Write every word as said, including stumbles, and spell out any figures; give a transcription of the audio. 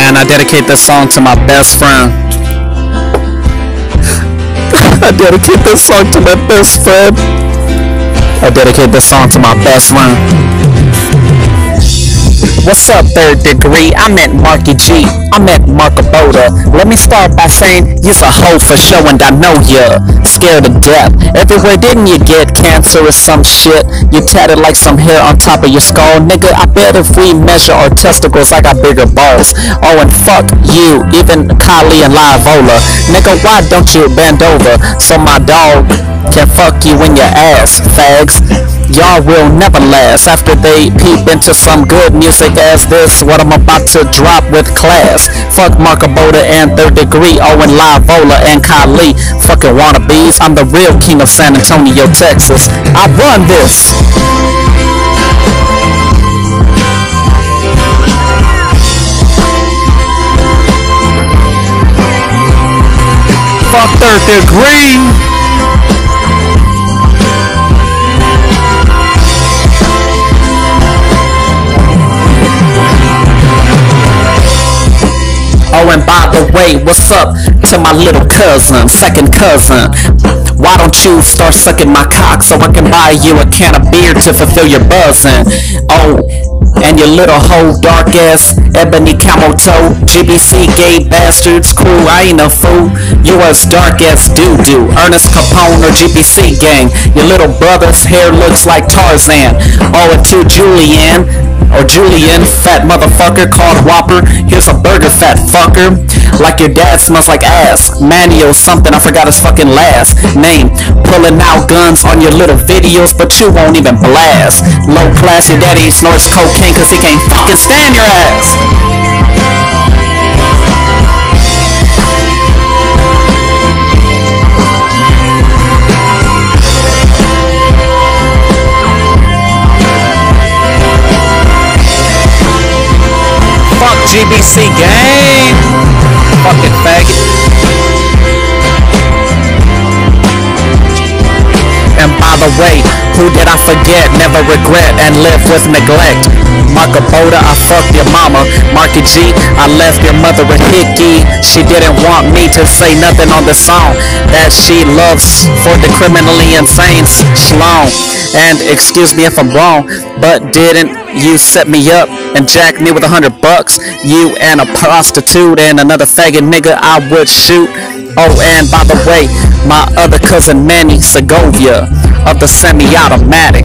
man, I dedicate this song to my best friend. I dedicate this song to my best friend. I dedicate this song to my best friend. What's up, third degree? I meant Marky G. I meant Marco Boda. Let me start by saying you's a hoe for sure, and I know you're scared to death. Everywhere didn't you get cancer or some shit? You tatted like some hair on top of your skull. Nigga, I bet if we measure our testicles, I got bigger balls. Oh, and fuck you, even Kylie and Livola. Nigga, why don't you bend over so my dog can fuck you in your ass, fags? Y'all will never last after they peep into some good music as this, what I'm about to drop with class. Fuck Marco Boda and third degree, Owen Livola and Kylie, fucking wannabes. I'm the real king of San Antonio, Texas. I run this. Fuck third degree. Oh, and by the way, what's up to my little cousin, second cousin? Why don't you start sucking my cock so I can buy you a can of beer to fulfill your buzzing? Oh, and your little hoe, dark ass, ebony camel toe, G B C gay bastards, cool, I ain't a fool. You as dark as doo-doo, Ernest Capone or G B C gang. Your little brother's hair looks like Tarzan. Oh, and to Julianne, or Julian, fat motherfucker called Whopper. Here's a burger, fat fucker. Like your dad smells like ass. Manny or something, I forgot his fucking last name. Pulling out guns on your little videos, but you won't even blast. Low class, your daddy snorts cocaine cause he can't fucking stand your ass. G B C gang, fucking faggot. And by the way, who did I forget? Never regret and live with neglect. Marco Boda, I fucked your mama. Marky G, I left your mother a hickey. She didn't want me to say nothing on the song that she loves for the criminally insane schlong. And excuse me if I'm wrong, but didn't you set me up and jack me with a hundred bucks? You and a prostitute and another faggot nigga I would shoot. Oh, and by the way, my other cousin Manny Segovia of the semi-automatic.